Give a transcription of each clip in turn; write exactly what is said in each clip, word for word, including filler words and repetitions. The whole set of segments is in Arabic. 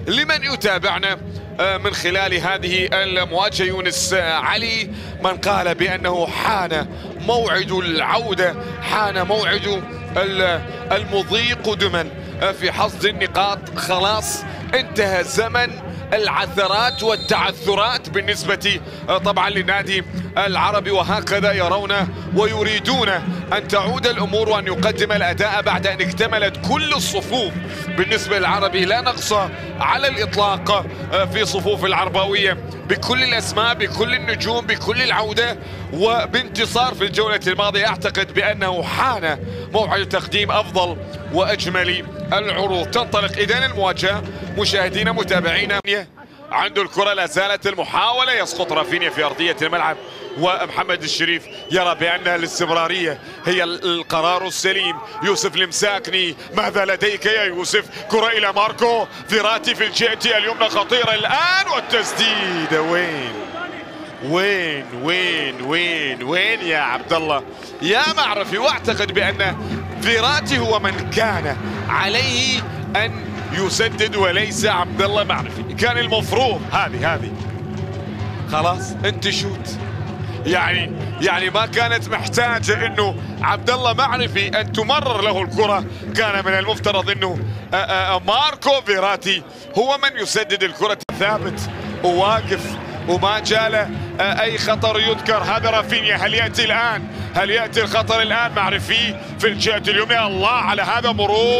لمن يتابعنا من خلال هذه المواجهة يونس علي، من قال بأنه حان موعد العودة، حان موعد المضي قدما في حصد النقاط. خلاص انتهى زمن العثرات والتعثرات بالنسبة طبعا للنادي العربي، وهكذا يرون ويريدون أن تعود الأمور وأن يقدم الأداء بعد أن اكتملت كل الصفوف بالنسبة للعربي. لا نقص على الإطلاق في صفوف العرباوية بكل الأسماء، بكل النجوم، بكل العودة وبانتصار في الجولة الماضية. أعتقد بأنه حان موعد تقديم أفضل وأجمل العروض. تنطلق إذن المواجهة مشاهدينا متابعينا. عنده الكرة، لا زالت المحاولة، يسقط رافينيا في أرضية الملعب، ومحمد الشريف يرى بأن الاستمرارية هي القرار السليم. يوسف المساكني، ماذا لديك يا يوسف؟ كرة إلى ماركو فيراتي في الجهة اليمنى، خطيرة الآن، والتسديد وين وين وين وين وين يا عبد الله يا معرفي. واعتقد بأن فيراتي هو من كان عليه أن يسدد وليس عبد الله معرفي. كان المفروض هذه هذه خلاص انت شوت، يعني يعني ما كانت محتاجه انه عبد الله معرفي ان تمرر له الكره. كان من المفترض انه ماركو فيراتي هو من يسدد الكره. ثابت وواقف وما جاله اي خطر يذكر. هذا رافينيا، هل ياتي الان؟ هل ياتي الخطر الان؟ معرفي في الجهه اليمنى، الله على هذا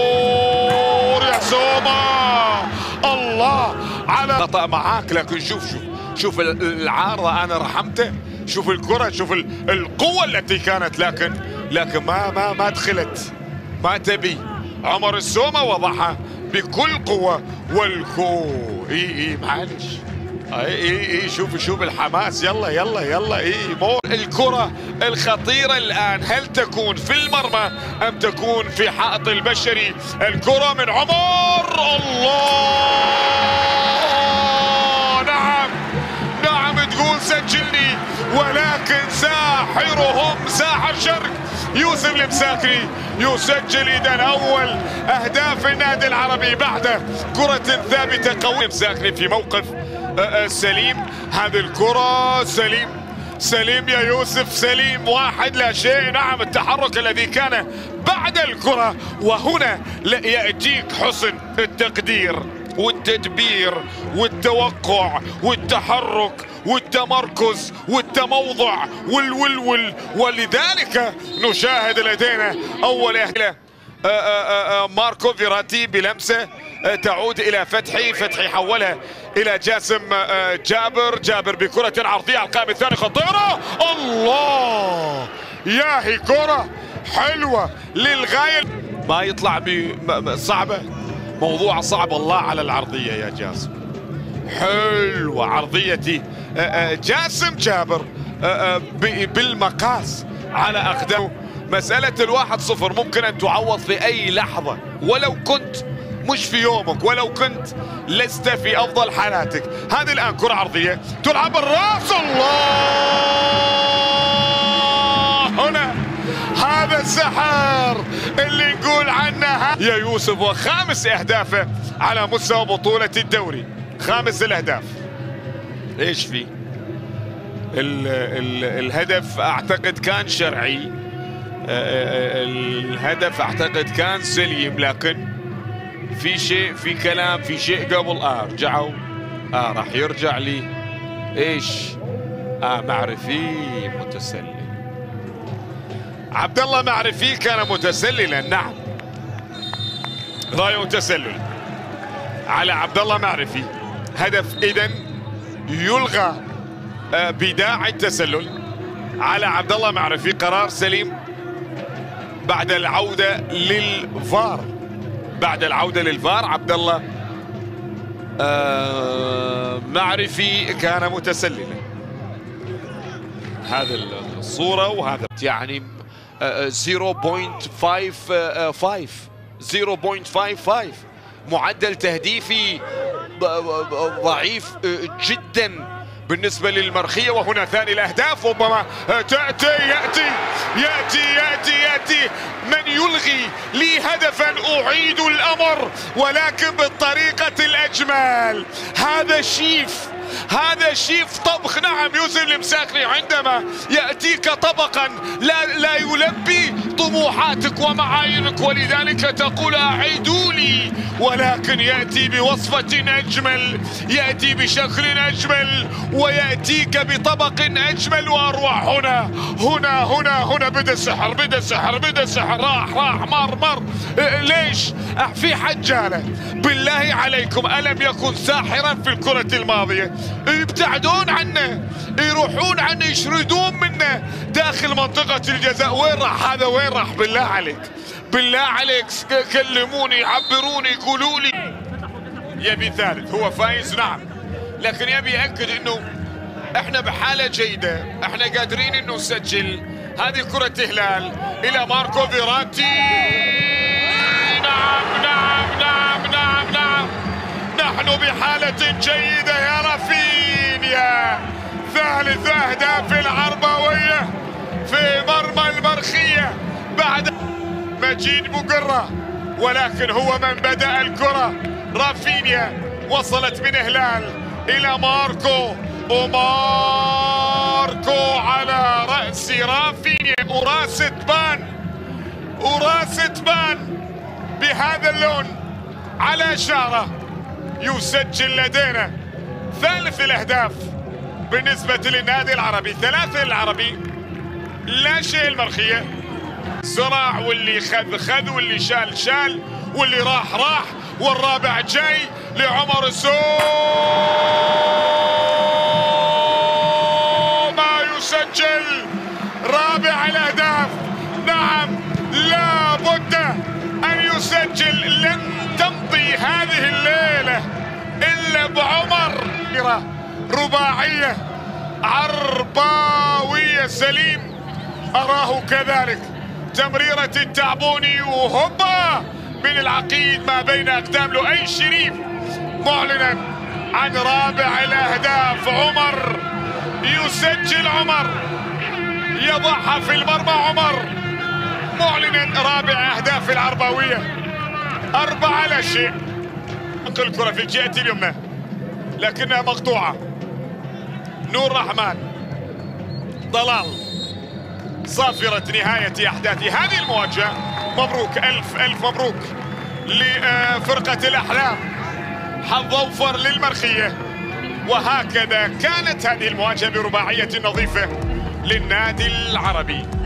مرور يا سوما، الله على خطا معاك. لكن شوف شوف شوف العارضه، انا رحمته. شوف الكره، شوف القوه التي كانت، لكن لكن ما ما ما دخلت، ما تبي. عمر السومه وضعها بكل قوه والكو. اي اي معلش، اي اي اي شوف شوف الحماس، يلا يلا يلا. اي مو الكرة الخطيرة الآن، هل تكون في المرمى أم تكون في حائط البشري؟ الكرة من عمر، الله، نعم نعم تقول سجلني، ولكن ساحرهم ساحر الشرق يوسف المساكني يسجل إذا أول أهداف النادي العربي بعد كرة ثابتة قوية. المساكني في موقف سليم، هذه الكرة سليم سليم يا يوسف، سليم، واحد لا شيء. نعم التحرك الذي كان بعد الكرة، وهنا يأتيك حسن التقدير والتدبير والتوقع والتحرك والتمركز والتموضع والولول. ولذلك نشاهد لدينا أول أهداف ماركو فيراتي بلمسة تعود إلى فتحي، فتحي حولها إلى جاسم جابر، جابر بكرة عرضية على القائم الثاني، خطيرة، الله، يا هي كرة حلوة للغاية. ما يطلع صعبة، موضوع صعب. الله على العرضية يا جاسم، حلوة عرضية جاسم جابر بالمقاس على أقدامه. مسألة الواحد صفر ممكن أن تعوض في أي لحظة، ولو كنت مش في يومك، ولو كنت لست في أفضل حالاتك. هذه الآن كرة عرضية تلعب الراس، الله، هنا هذا السحر اللي نقول عنه يا يوسف. وخامس أهدافه على مستوى بطولة الدوري، خامس الأهداف. إيش في ال ال الهدف أعتقد كان شرعي، الهدف أعتقد كان سليم، لكن في شيء، في كلام، في شيء قبل. اه رجعوا، اه راح يرجع لي ايش؟ اه معرفي متسلل، عبد الله معرفي كان متسللا. نعم، ضايع تسلل على عبد الله معرفي. هدف اذن يلغى آه بداعي التسلل على عبد الله معرفي. قرار سليم بعد العودة للفار، بعد العودة للفار عبد الله آه معرفي كان متسللا. هذا الصورة وهذا يعني صفر فاصلة خمسة خمسة صفر فاصلة خمسة خمسة، معدل تهديفي ضعيف جدا بالنسبة للمرخية. وهنا ثاني الأهداف ربما تأتي يأتي يأتي يأتي يأتي من يلغي لي هدفا أعيد الأمر ولكن بالطريقة الأجمل. هذا شيف، هذا شيف طبخ. نعم يوسف المساكني عندما يأتيك طبقا لا, لا يلبي طموحاتك ومعاييرك ولذلك تقول أعيدوا لي، ولكن يأتي بوصفة أجمل، يأتي بشكل أجمل ويأتيك بطبق أجمل وأروع. هنا هنا هنا هنا بدأ السحر، بدأ السحر، بدأ السحر. راح راح مر مر. ليش؟ في حجالة بالله عليكم، ألم يكن ساحرا في الكرة الماضية؟ يبتعدون عنه، يروحون عنه، يشردون منه داخل منطقة الجزاء. وين راح هذا؟ وين راح؟ بالله عليك، بالله عليك كلموني، عبروني، قولوا لي. يبي ثالث، هو فايز نعم، لكن يبي يأكد انه احنا بحالة جيدة، احنا قادرين انه نسجل. هذه كرة هلال الى ماركو فيراتي. نعم نعم نعم نعم نعم، نحن بحالة جيدة يا رافينيا. ثالث أهداف العربوية في مرمى المرخية بعد مجيد مقرة، ولكن هو من بدأ الكرة. رافينيا وصلت من هلال إلى ماركو، وماركو على رأس رافينيا. أراس تبان، أراس تبان بهذا اللون على شعره. يسجل لدينا ثالث الأهداف بالنسبة للنادي العربي. ثلاثة للعربي، لا شيء المرخية. صراع، واللي خذ خذ، واللي شال شال، واللي راح راح، والرابع جاي لعمر السوما. يسجل رابع الأهداف. نعم لا بد أن يسجل. لن تمضي هذه الليلة إلا بعمر. رباعية عرباوية. سليم أراه كذلك. تمريرة التعبوني وهوبا من العقيد ما بين أقدام لؤي شريف، معلنا عن رابع الأهداف. عمر يسجل، عمر يضعها في المرمى. عمر معلنا رابع أهداف العرباوية. أربعة لا شيء. الكرة في الجهة اليمنى لكنها مقطوعة. نور رحمن ضلال. صافرة نهاية أحداث هذه المواجهة. مبروك، ألف ألف مبروك لفرقة الأحلام. حظ أوفر للمرخية. وهكذا كانت هذه المواجهة برباعية نظيفة للنادي العربي.